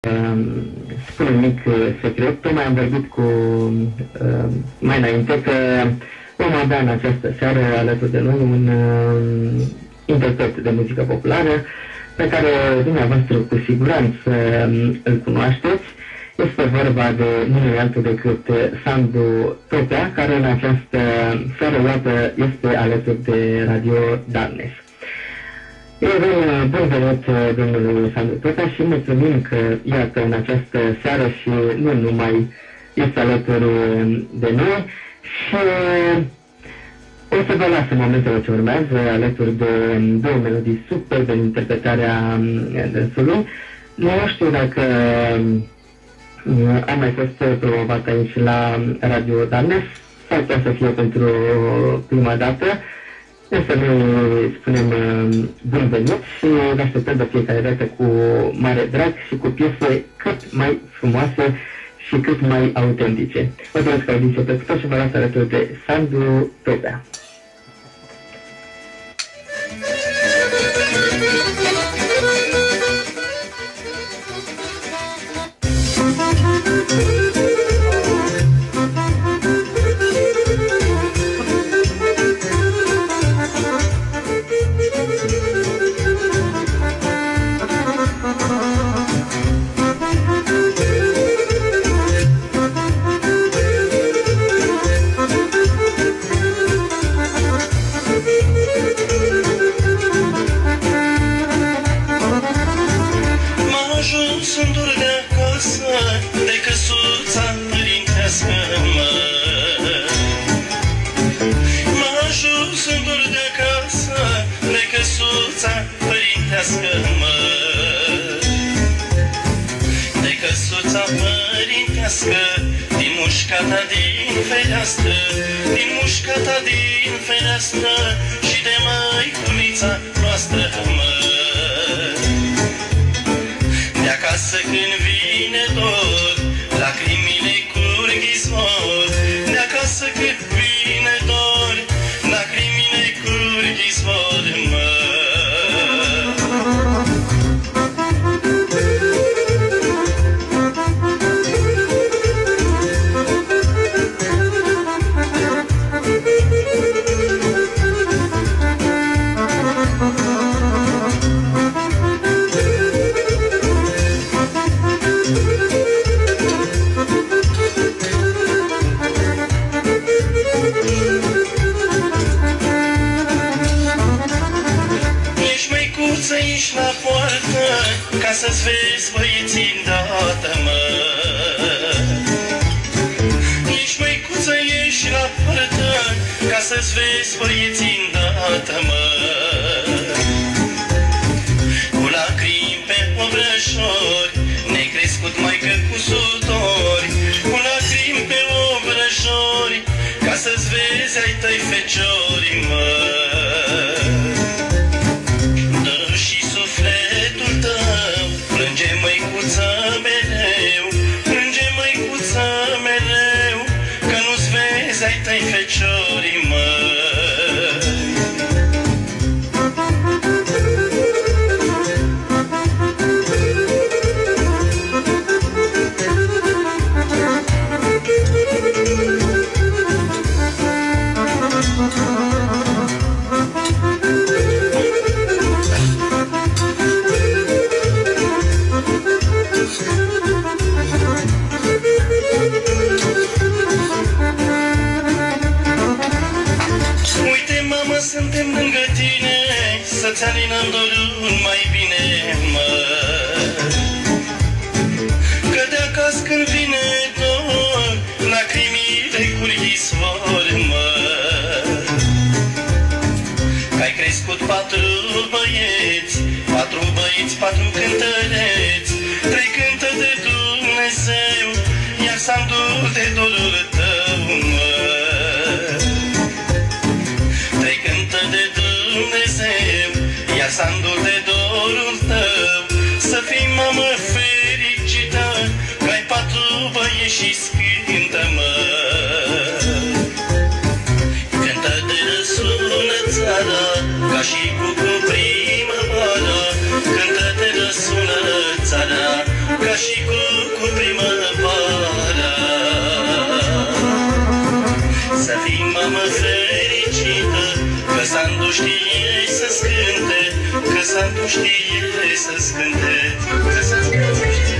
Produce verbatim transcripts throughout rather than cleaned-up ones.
spun un mic secret. Tocmai am vorbit cu mai înainte că vom avea în această seară alături de noi un interpret de muzică populară pe care dumneavoastră cu siguranță îl cunoașteți. Este vorba de nimeni altul decât Sandu Topea, care în această seară, iată, este alături de Radio Darkness. Eu vreau bun venit domnului Sandu Topea și mulțumim că, iată, în această seară și nu numai este alături de noi și o să vă las în momentele ce urmează alături de două melodii superbe în interpretarea dânsului. Nu știu dacă am mai fost promovat aici la Radio Darkness, s-ar putea să fie pentru prima dată, însă noi spunem bun venit și ne așteptăm de fiecare dată cu mare drag și cu piese cât mai frumoase și cât mai autentice. Vă doresc audiție plăcută și vă las alături de Sandu Topea. Din mușcata din fereastră, din mușcata din fereastră și de măiculița noastră, mă. De acasă când vine dor, lacrimile curg izvor. De acasă când vine dor, lacrimile curg izvor, mă. Ești la poartă ca să-ți vezi băieții îndată, mă. Ești măicuță, ești la poartă ca să-ți vezi băieții îndată, mă. Cu lacrimi pe obrăjori ne-ai crescut, maică, cu sudori. Cu lacrimi pe obrăjori ca să-ți vezi ai tăi feciori, mă. Plânge măicuță mereu, plânge măicuță mereu, că nu-ți vezi ai tăi feciorii, mă. Suntem lângă tine, să-ți alinăm dorul mai bine, mă. Că de acasă când vine dor, lacrimile curg izvor, mă. Că-ai crescut patru băieți, patru băieți, patru cântăreți, trei cântă de Dumnezeu, iar Sandu de dorul tău, mă. De Dumnezeu, iar Sandu de dorul tău, să fii, mamă, fericită, că ai patru băieți și scântă, mă. Cântă de răsună țara, ca și cu primăvară, cântă de răsună țara, ca și și cu, cu primăvara. Să fii mamă fericită, că Sandu știe să-ți cânte, că Sandu știe să-ți cânte, că Sandu știe să-ți cânte.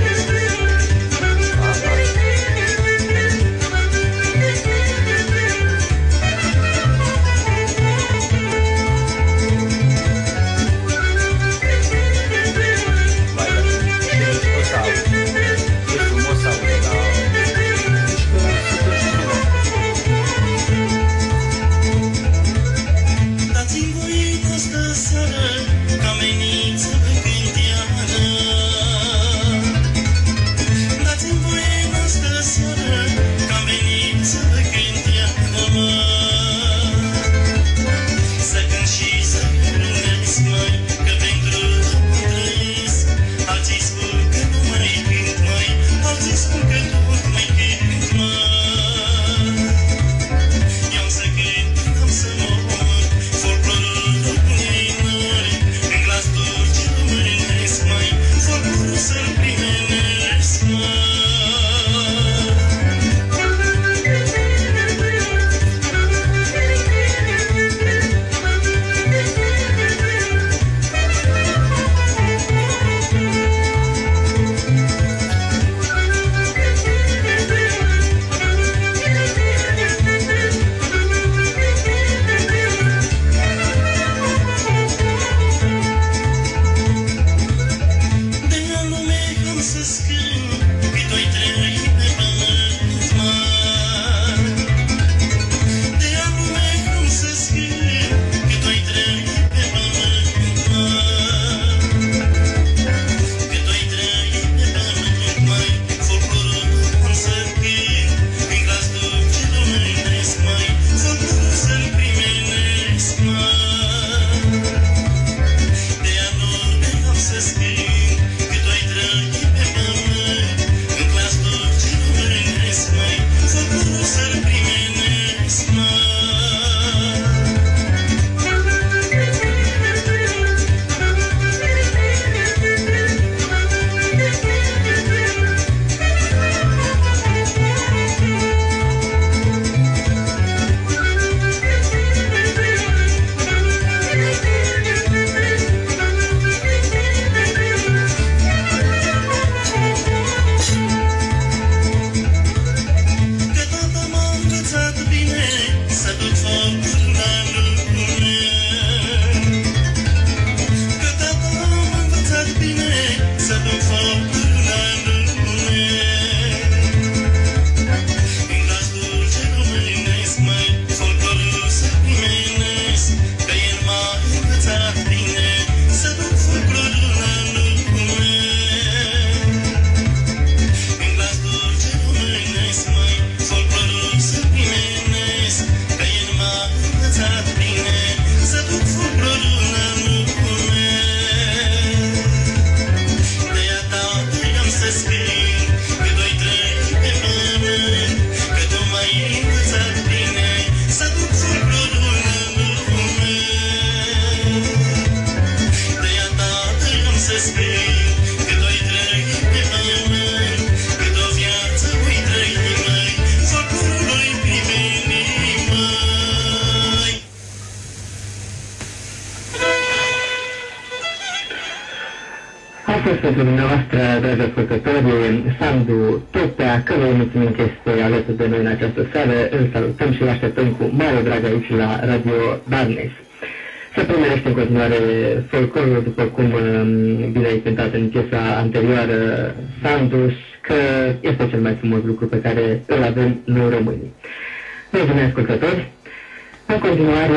Pentru dumneavoastră, dragi ascultători, Sandu Topea, căruia mulțumim că este alături de noi în această seară, îl salutăm și îl așteptăm cu mare drag aici la Radio Darnes. Se primește în continuare folclorul, după cum bine ai cântat în piesa anterioară, Sandu, că este cel mai frumos lucru pe care îl avem noi românii. Dragi ascultători, în continuare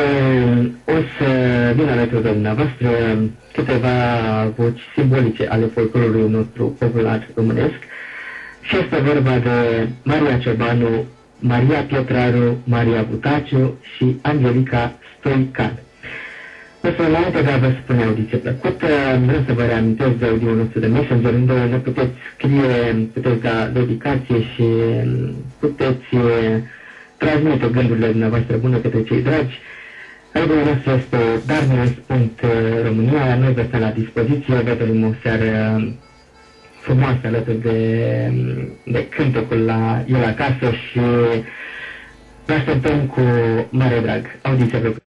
o să vin alături de dumneavoastră câteva voci simbolice ale folclorului nostru popular românesc și este vorba de Maria Ciobanu, Maria Pietraru, Maria Butaciu și Angelica Stoican. Însă, înainte de a vă spune audiție plăcută, vreau să vă reamintesc de audio-ul nostru de Messenger, unde ne puteți scrie, puteți da dedicație și puteți transmite gândurile dumneavoastră bune către cei dragi. Audio-ul nostru este darnes punct românia. Noi vă stăm la dispoziție, vă dorim o seară frumoase alături de, de cântecul la el acasă și ne așteptăm cu mare drag. Audiție plăcută!